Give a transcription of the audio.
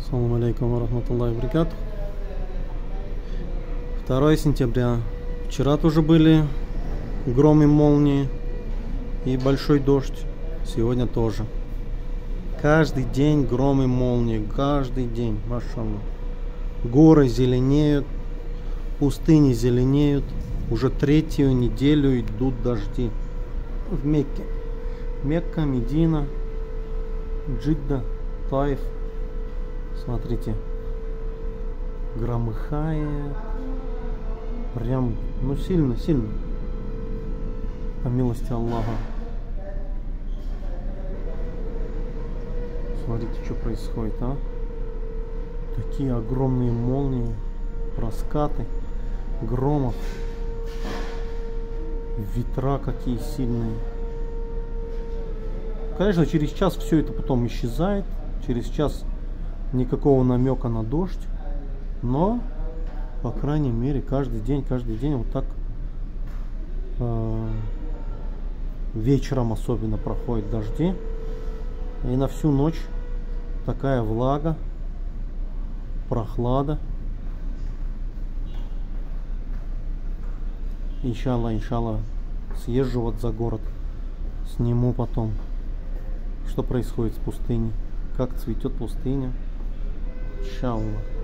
Ассаламу алейкум ва рахматуллахи ва баракатух. 2 сентября. Вчера тоже были громы, молнии и большой дождь. Сегодня тоже. Каждый день громы, молнии. Каждый день. Машаллах. Горы зеленеют. Пустыни зеленеют. Уже 3-ю неделю идут дожди. В Мекке. Мекка, Медина, Джидда, Таиф. Смотрите. Громыхает. Прям, ну сильно, сильно. По милости Аллаха. Смотрите, что происходит, а? Такие огромные молнии, раскаты, громов. Ветра какие сильные. Конечно, через час все это потом исчезает. Через час никакого намека на дождь. Но, по крайней мере, каждый день вот так вечером особенно проходят дожди. И на всю ночь такая влага, прохлада. Иншаллах, съезжу вот за город, сниму потом, что происходит с пустыней, как цветет пустыня. Иншаллах.